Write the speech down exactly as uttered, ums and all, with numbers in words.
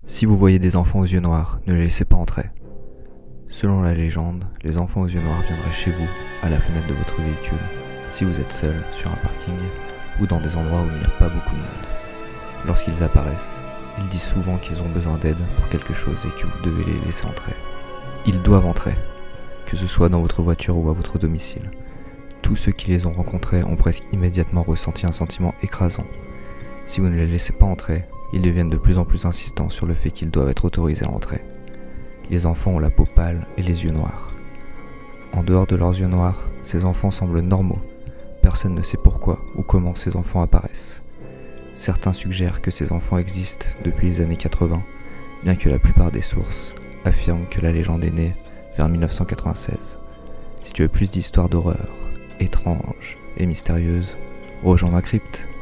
Si vous voyez des enfants aux yeux noirs, ne les laissez pas entrer. Selon la légende, les enfants aux yeux noirs viendraient chez vous, à la fenêtre de votre véhicule, si vous êtes seul, sur un parking, ou dans des endroits où il n'y a pas beaucoup de monde. Lorsqu'ils apparaissent, ils disent souvent qu'ils ont besoin d'aide pour quelque chose et que vous devez les laisser entrer. Ils doivent entrer, que ce soit dans votre voiture ou à votre domicile. Tous ceux qui les ont rencontrés ont presque immédiatement ressenti un sentiment écrasant. Si vous ne les laissez pas entrer, ils deviennent de plus en plus insistants sur le fait qu'ils doivent être autorisés à entrer. Les enfants ont la peau pâle et les yeux noirs. En dehors de leurs yeux noirs, ces enfants semblent normaux. Personne ne sait pourquoi ou comment ces enfants apparaissent. Certains suggèrent que ces enfants existent depuis les années quatre-vingts, bien que la plupart des sources affirment que la légende est née vers mille neuf cent quatre-vingt-seize. Si tu veux plus d'histoires d'horreur, étranges et mystérieuses, rejoins ma crypte.